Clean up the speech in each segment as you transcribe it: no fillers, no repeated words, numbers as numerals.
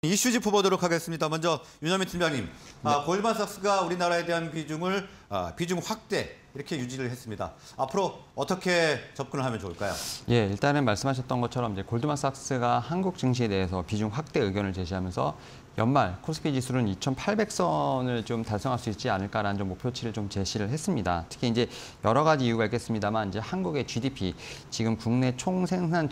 이슈 짚어보도록 하겠습니다. 먼저 윤여민 팀장님, 골드만삭스가 우리나라에 대한 비중을 비중 확대 이렇게 유지를 했습니다. 앞으로 어떻게 접근을 하면 좋을까요? 예, 일단은 말씀하셨던 것처럼 이제 골드만삭스가 한국 증시에 대해서 비중 확대 의견을 제시하면서 연말 코스피 지수는 2,800선을 좀 달성할 수 있지 않을까라는 좀 목표치를 좀 제시를 했습니다. 특히 이제 여러 가지 이유가 있겠습니다만 이제 한국의 GDP 지금 국내 총생산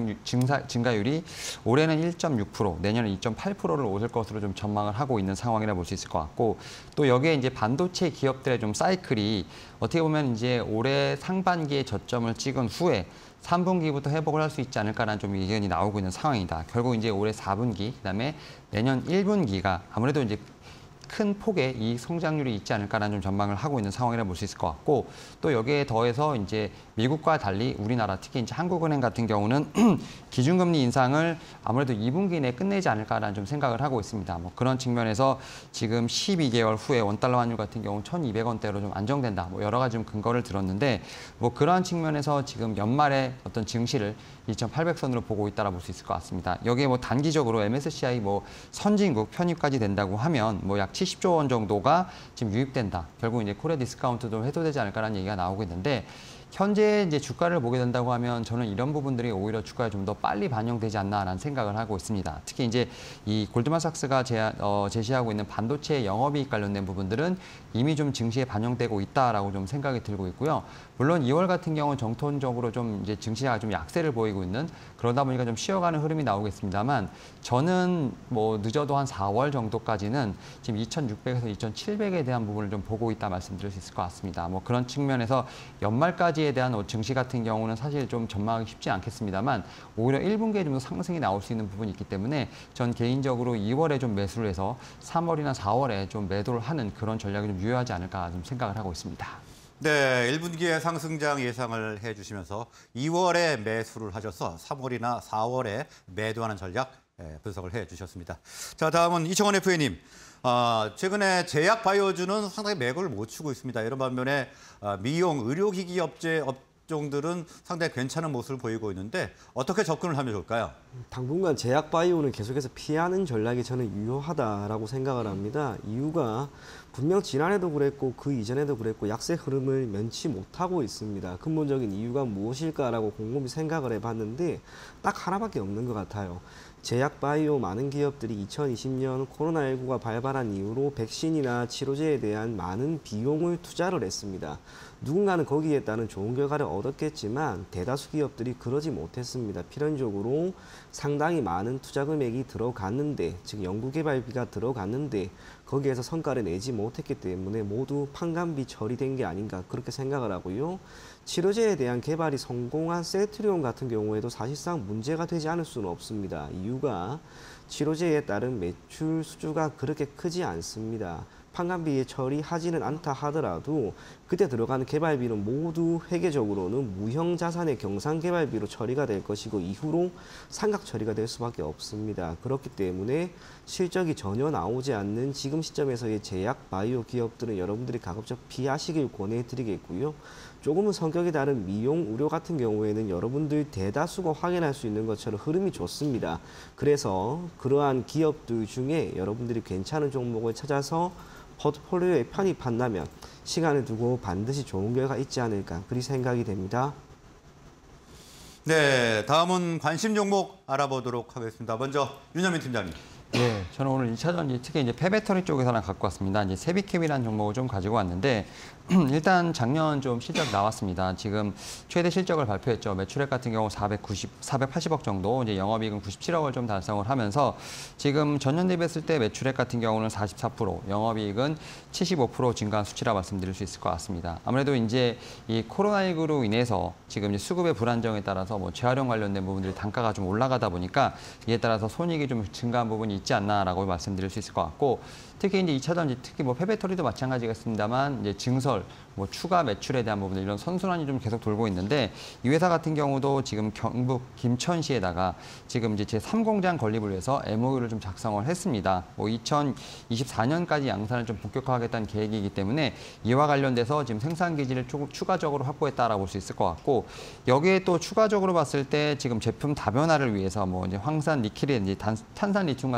증가율이 올해는 1.6%, 내년에 2.8%를 오를 것으로 좀 전망을 하고 있는 상황이라 볼 수 있을 것 같고, 또 여기에 이제 반도체 기업들의 좀 사이클이 어떻게 보면 이제 올해 상반기에 저점을 찍은 후에 3분기부터 회복을 할 수 있지 않을까라는 좀 의견이 나오고 있는 상황이다. 결국 이제 올해 4분기, 그다음에 내년 1분기가 아무래도 이제 큰 폭의 이 성장률이 있지 않을까라는 좀 전망을 하고 있는 상황이라 볼 수 있을 것 같고, 또 여기에 더해서 이제 미국과 달리 우리나라 특히 이제 한국은행 같은 경우는 기준금리 인상을 아무래도 2분기 내에 끝내지 않을까라는 좀 생각을 하고 있습니다. 뭐 그런 측면에서 지금 12개월 후에 원달러 환율 같은 경우 1,200원대로 좀 안정된다. 뭐 여러 가지 좀 근거를 들었는데 뭐 그러한 측면에서 지금 연말에 어떤 증시를 2,800선으로 보고 있다라 볼 수 있을 것 같습니다. 여기에 뭐 단기적으로 MSCI 뭐 선진국 편입까지 된다고 하면 뭐 약 70조 원 정도가 지금 유입된다. 결국 이제 코리아 디스카운트도 해소되지 않을까라는 얘기가 나오고 있는데, 현재 이제 주가를 보게 된다고 하면 저는 이런 부분들이 오히려 주가에 좀 더 빨리 반영되지 않나라는 생각을 하고 있습니다. 특히 이제 이 골드만삭스가 제시하고 있는 반도체 영업이익 관련된 부분들은 이미 좀 증시에 반영되고 있다라고 좀 생각이 들고 있고요. 물론 2월 같은 경우는 정통적으로 좀 이제 증시가 좀 약세를 보이고 있는, 그러다 보니까 좀 쉬어가는 흐름이 나오겠습니다만, 저는 뭐 늦어도 한 4월 정도까지는 지금 2,600에서 2,700에 대한 부분을 좀 보고 있다 말씀드릴 수 있을 것 같습니다. 뭐 그런 측면에서 연말까지에 대한 증시 같은 경우는 사실 좀 전망하기 쉽지 않겠습니다만, 오히려 1분기에 좀 더 상승이 나올 수 있는 부분이 있기 때문에 전 개인적으로 2월에 좀 매수를 해서 3월이나 4월에 좀 매도를 하는 그런 전략이 좀 유효하지 않을까 좀 생각을 하고 있습니다. 네, 1분기에 상승장 예상을 해주시면서 2월에 매수를 하셔서 3월이나 4월에 매도하는 전략 분석을 해주셨습니다. 자, 다음은 이청원 FA님. 최근에 제약 바이오주는 상당히 매국을 못 추고 있습니다. 이런 반면에 미용, 의료기기 업종들은 상당히 괜찮은 모습을 보이고 있는데 어떻게 접근을 하면 좋을까요? 당분간 제약 바이오는 계속해서 피하는 전략이 저는 유효하다라고 생각을 합니다. 이유가 분명 지난해도 그랬고 그 이전에도 그랬고 약세 흐름을 면치 못하고 있습니다. 근본적인 이유가 무엇일까라고 곰곰이 생각을 해봤는데 딱 하나밖에 없는 것 같아요. 제약 바이오 많은 기업들이 2020년 코로나19가 발발한 이후로 백신이나 치료제에 대한 많은 비용을 투자를 했습니다. 누군가는 거기에 따른 좋은 결과를 얻었겠지만 대다수 기업들이 그러지 못했습니다. 필연적으로 상당히 많은 투자 금액이 들어갔는데, 즉 연구개발비가 들어갔는데 거기에서 성과를 내지 못했기 때문에 모두 판관비 처리된 게 아닌가 그렇게 생각을 하고요. 치료제에 대한 개발이 성공한 셀트리온 같은 경우에도 사실상 문제가 되지 않을 수는 없습니다. 이유가 치료제에 따른 매출 수주가 그렇게 크지 않습니다. 판관비에 처리하지는 않다 하더라도 그때 들어가는 개발비는 모두 회계적으로는 무형자산의 경상개발비로 처리가 될 것이고 이후로 상각 처리가 될 수밖에 없습니다. 그렇기 때문에 실적이 전혀 나오지 않는 지금 시점에서의 제약 바이오 기업들은 여러분들이 가급적 피하시길 권해드리겠고요. 조금은 성격이 다른 미용, 의료 같은 경우에는 여러분들 대다수가 확인할 수 있는 것처럼 흐름이 좋습니다. 그래서 그러한 기업들 중에 여러분들이 괜찮은 종목을 찾아서 포트폴리오에 편입한다면 시간을 두고 반드시 좋은 결과 있지 않을까 그리 생각이 됩니다. 네, 다음은 관심 종목 알아보도록 하겠습니다. 먼저 윤여민 팀장님. 예, 저는 오늘 2차전지 특히 이제 폐배터리 쪽에서 하나 갖고 왔습니다. 이제 세비캠이라는 종목을 좀 가지고 왔는데 일단 작년 좀 실적 나왔습니다. 지금 최대 실적을 발표했죠. 매출액 같은 경우 480억 정도, 이제 영업이익은 97억을 좀 달성을 하면서 지금 전년 대비했을 때 매출액 같은 경우는 44%, 영업이익은 75% 증가한 수치라 말씀드릴 수 있을 것 같습니다. 아무래도 이제 이 코로나19로 인해서 지금 이제 수급의 불안정에 따라서 뭐 재활용 관련된 부분들이 단가가 좀 올라가다 보니까 이에 따라서 손익이 좀 증가한 부분이 있지 않나라고 말씀드릴 수 있을 것 같고, 특히 이제 2차전지, 특히 뭐 폐배터리도 마찬가지겠습니다만 이제 증설, 뭐 추가 매출에 대한 부분들 이런 선순환이 좀 계속 돌고 있는데, 이 회사 같은 경우도 지금 경북 김천시에다가 지금 이제 제3공장 건립을 위해서 MOU를 좀 작성을 했습니다. 뭐 2024년까지 양산을 좀 본격화하겠다는 계획이기 때문에 이와 관련돼서 지금 생산 기지를 추가적으로 확보했다라고 볼 수 있을 것 같고, 여기에 또 추가적으로 봤을 때 지금 제품 다변화를 위해서 뭐 이제 황산 니켈이든지 탄산 리튬 같은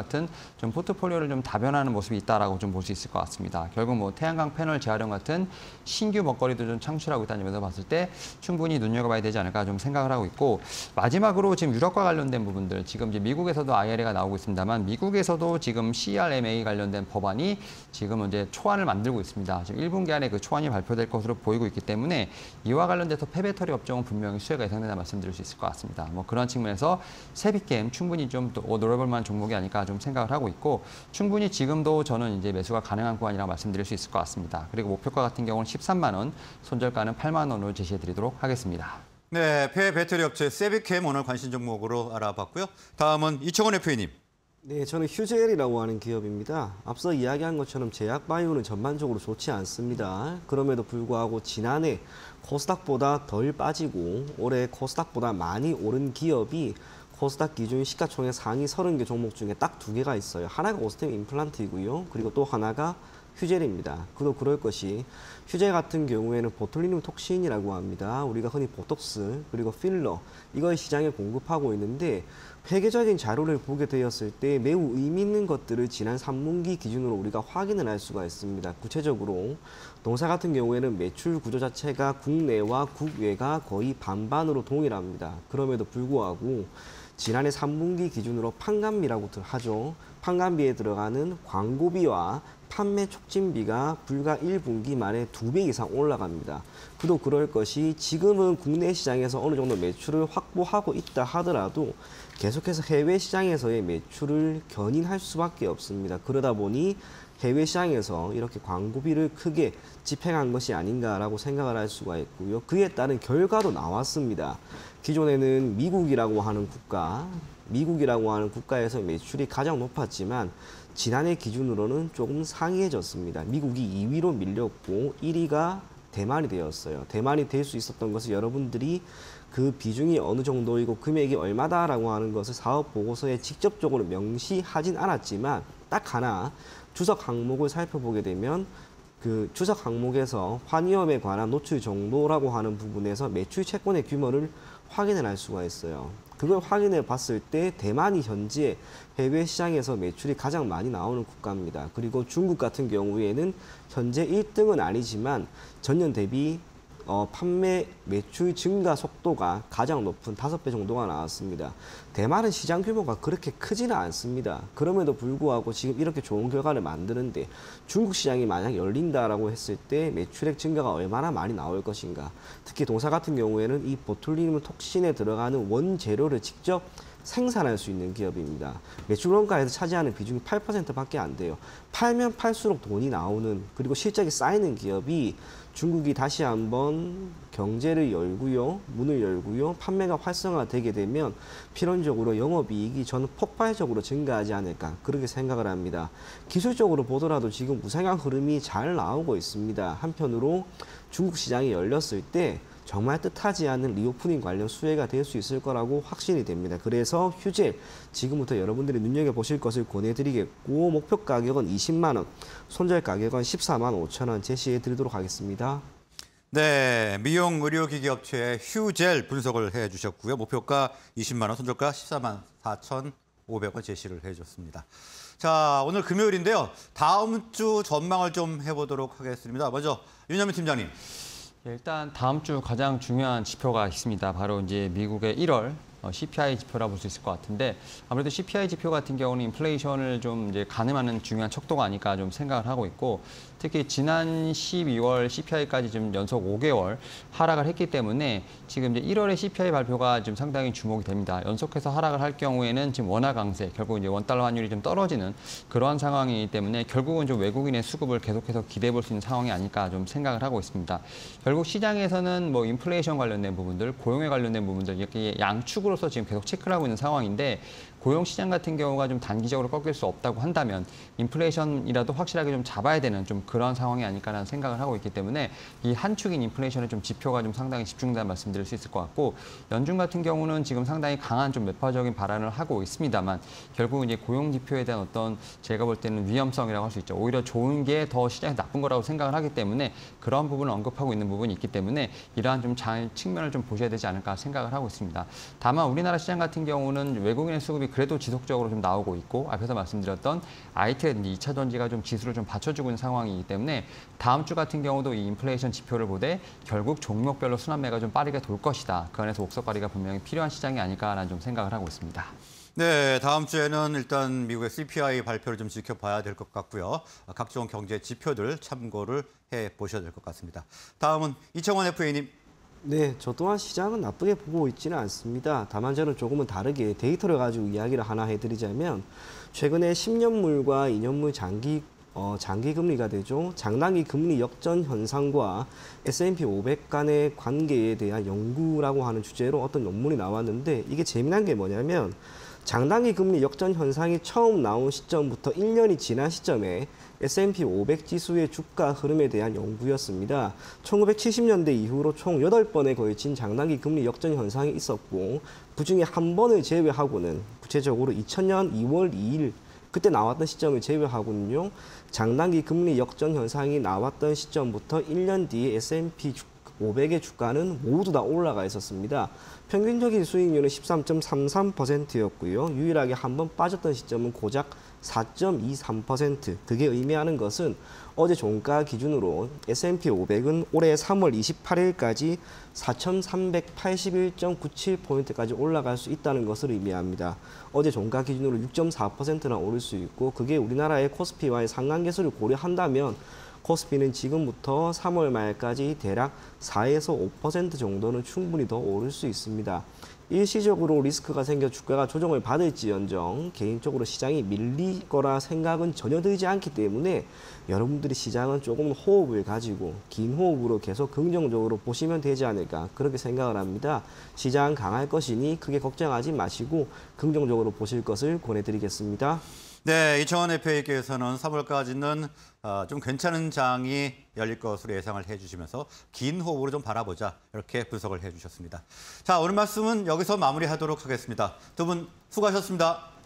같은 좀 포트폴리오를 좀 다변화하는 모습이 있다라고 좀 볼 수 있을 것 같습니다. 결국 뭐 태양광 패널 재활용 같은 신규 먹거리도 좀 창출하고 있다는 점에서 봤을 때 충분히 눈여겨봐야 되지 않을까 좀 생각을 하고 있고, 마지막으로 지금 유럽과 관련된 부분들, 지금 이제 미국에서도 IRA가 나오고 있습니다만 미국에서도 지금 CRMA 관련된 법안이 지금 이제 초안을 만들고 있습니다. 지금 1분기 안에 그 초안이 발표될 것으로 보이고 있기 때문에 이와 관련돼서 폐배터리 업종은 분명히 수혜가 예상된다 말씀드릴 수 있을 것 같습니다. 뭐 그런 측면에서 세비게임 충분히 좀 노려볼 만한 종목이 아닐까 좀 생각을 하고 있고, 충분히 지금도 저는 이제 매수가 가능한 구간이라고 말씀드릴 수 있을 것 같습니다. 그리고 목표가 같은 경우는 13만 원, 손절가는 8만 원으로 제시해드리도록 하겠습니다. 네, 폐배터리 업체 세비캠 오늘 관심 종목으로 알아봤고요. 다음은 이청원 FA님. 네, 저는 휴젤이라고 하는 기업입니다. 앞서 이야기한 것처럼 제약바이오는 전반적으로 좋지 않습니다. 그럼에도 불구하고 지난해 코스닥보다 덜 빠지고 올해 코스닥보다 많이 오른 기업이 코스닥 기준 시가총액 상위 30개 종목 중에 딱 2개가 있어요. 하나가 오스템 임플란트이고요. 그리고 또 하나가 휴젤입니다. 그도 그럴 것이 휴젤 같은 경우에는 보툴리눔 톡신이라고 합니다. 우리가 흔히 보톡스 그리고 필러 이걸 시장에 공급하고 있는데, 회계적인 자료를 보게 되었을 때 매우 의미 있는 것들을 지난 3분기 기준으로 우리가 확인을 할 수가 있습니다. 구체적으로 동사 같은 경우에는 매출 구조 자체가 국내와 국외가 거의 반반으로 동일합니다. 그럼에도 불구하고 지난해 3분기 기준으로 판관비라고 하죠. 판관비에 들어가는 광고비와 판매 촉진비가 불과 1분기 만에 2배 이상 올라갑니다. 그도 그럴 것이 지금은 국내 시장에서 어느 정도 매출을 확보하고 있다 하더라도 계속해서 해외 시장에서의 매출을 견인할 수밖에 없습니다. 그러다 보니 해외 시장에서 이렇게 광고비를 크게 집행한 것이 아닌가라고 생각을 할 수가 있고요. 그에 따른 결과도 나왔습니다. 기존에는 미국이라고 하는 국가에서 매출이 가장 높았지만 지난해 기준으로는 조금 상이해졌습니다. 미국이 2위로 밀렸고 1위가 대만이 되었어요. 대만이 될 수 있었던 것은 여러분들이 그 비중이 어느 정도이고 금액이 얼마다라고 하는 것을 사업 보고서에 직접적으로 명시하진 않았지만, 딱 하나 주석 항목을 살펴보게 되면 그 주석 항목에서 환위험에 관한 노출 정도라고 하는 부분에서 매출 채권의 규모를 확인을 할 수가 있어요. 그걸 확인해 봤을 때 대만이 현재 해외 시장에서 매출이 가장 많이 나오는 국가입니다. 그리고 중국 같은 경우에는 현재 1등은 아니지만 전년 대비 판매 매출 증가 속도가 가장 높은 5배 정도가 나왔습니다. 대만은 시장 규모가 그렇게 크지는 않습니다. 그럼에도 불구하고 지금 이렇게 좋은 결과를 만드는데 중국 시장이 만약 열린다라고 했을 때 매출액 증가가 얼마나 많이 나올 것인가. 특히 동사 같은 경우에는 이 보툴리눔 톡신에 들어가는 원재료를 직접 생산할 수 있는 기업입니다. 매출 원가에서 차지하는 비중이 8%밖에 안 돼요. 팔면 팔수록 돈이 나오는, 그리고 실적이 쌓이는 기업이 중국이 다시 한번 경제를 열고요, 문을 열고요, 판매가 활성화되게 되면 필연적으로 영업이익이 저는 폭발적으로 증가하지 않을까 그렇게 생각을 합니다. 기술적으로 보더라도 지금 우상향 흐름이 잘 나오고 있습니다. 한편으로 중국 시장이 열렸을 때 정말 뜻하지 않은 리오프닝 관련 수혜가 될 수 있을 거라고 확신이 됩니다. 그래서 휴젤 지금부터 여러분들이 눈여겨보실 것을 권해드리겠고, 목표 가격은 20만 원, 손절 가격은 14만 5천 원 제시해 드리도록 하겠습니다. 네, 미용 의료기기 업체 휴젤 분석을 해주셨고요. 목표가 20만 원, 손절가 14만 4,500원 제시를 해줬습니다. 자, 오늘 금요일인데요. 다음 주 전망을 좀 해보도록 하겠습니다. 먼저 윤현민 팀장님. 일단 다음 주 가장 중요한 지표가 있습니다. 바로 이제 미국의 1월 CPI 지표라 볼 수 있을 것 같은데, 아무래도 CPI 지표 같은 경우는 인플레이션을 좀 이제 가늠하는 중요한 척도가 아닐까 좀 생각을 하고 있고, 특히 지난 12월 CPI까지 좀 연속 5개월 하락을 했기 때문에 지금 이제 1월에 CPI 발표가 좀 상당히 주목이 됩니다. 연속해서 하락을 할 경우에는 지금 원화 강세, 결국 이제 원달러 환율이 좀 떨어지는 그러한 상황이기 때문에 결국은 좀 외국인의 수급을 계속해서 기대해 볼 수 있는 상황이 아닐까 좀 생각을 하고 있습니다. 결국 시장에서는 뭐 인플레이션 관련된 부분들, 고용에 관련된 부분들 이렇게 양축으로서 지금 계속 체크를 하고 있는 상황인데, 고용 시장 같은 경우가 좀 단기적으로 꺾일 수 없다고 한다면 인플레이션이라도 확실하게 좀 잡아야 되는 좀 그런 상황이 아닐까라는 생각을 하고 있기 때문에 이 한 축인 인플레이션의 좀 지표가 좀 상당히 집중된다는 말씀드릴 수 있을 것 같고, 연준 같은 경우는 지금 상당히 강한 좀 매파적인 발언을 하고 있습니다만 결국 이제 고용 지표에 대한 어떤 제가 볼 때는 위험성이라고 할 수 있죠. 오히려 좋은 게 더 시장에 나쁜 거라고 생각을 하기 때문에 그런 부분을 언급하고 있는 부분이 있기 때문에 이러한 좀 잘 측면을 좀 보셔야 되지 않을까 생각을 하고 있습니다. 다만 우리나라 시장 같은 경우는 외국인의 수급이 그래도 지속적으로 좀 나오고 있고 앞에서 말씀드렸던 IT라든지 2차 전지가 좀 지수를 좀 받쳐주고 있는 상황이기 때문에 다음 주 같은 경우도 이 인플레이션 지표를 보되 결국 종목별로 순환매가 좀 빠르게 돌 것이다. 그 안에서 옥석 관리가 분명히 필요한 시장이 아닐까라는 좀 생각을 하고 있습니다. 네, 다음 주에는 일단 미국의 CPI 발표를 좀 지켜봐야 될 것 같고요. 각종 경제 지표들 참고를 해보셔야 될 것 같습니다. 다음은 이청원 FA님. 네, 저 또한 시장은 나쁘게 보고 있지는 않습니다. 다만 저는 조금은 다르게 데이터를 가지고 이야기를 하나 해드리자면 최근에 10년물과 2년물 장기 금리가 되죠. 장단기 금리 역전 현상과 S&P 500 간의 관계에 대한 연구라고 하는 주제로 어떤 논문이 나왔는데 이게 재미난 게 뭐냐면 장단기 금리 역전 현상이 처음 나온 시점부터 1년이 지난 시점에 S&P 500 지수의 주가 흐름에 대한 연구였습니다. 1970년대 이후로 총 8번에 걸친 장단기 금리 역전 현상이 있었고 그중에 한 번을 제외하고는 구체적으로 2000년 2월 2일 그때 나왔던 시점을 제외하고는요. 장단기 금리 역전 현상이 나왔던 시점부터 1년 뒤에 S&P 500의 주가는 모두 다 올라가 있었습니다. 평균적인 수익률은 13.33%였고요. 유일하게 한 번 빠졌던 시점은 고작 4.23%. 그게 의미하는 것은 어제 종가 기준으로 S&P 500은 올해 3월 28일까지 4,381.97포인트까지 올라갈 수 있다는 것을 의미합니다. 어제 종가 기준으로 6.4%나 오를 수 있고 그게 우리나라의 코스피와의 상관계수를 고려한다면 코스피는 지금부터 3월 말까지 대략 4에서 5% 정도는 충분히 더 오를 수 있습니다. 일시적으로 리스크가 생겨 주가가 조정을 받을지언정 개인적으로 시장이 밀리거나 생각은 전혀 들지 않기 때문에 여러분들이 시장은 조금 호흡을 가지고 긴 호흡으로 계속 긍정적으로 보시면 되지 않을까 그렇게 생각을 합니다. 시장 강할 것이니 크게 걱정하지 마시고 긍정적으로 보실 것을 권해드리겠습니다. 네, 이청원 FA께서는 3월까지는 좀 괜찮은 장이 열릴 것으로 예상을 해주시면서 긴 호흡으로 좀 바라보자 이렇게 분석을 해주셨습니다. 자, 오늘 말씀은 여기서 마무리하도록 하겠습니다. 두 분 수고하셨습니다.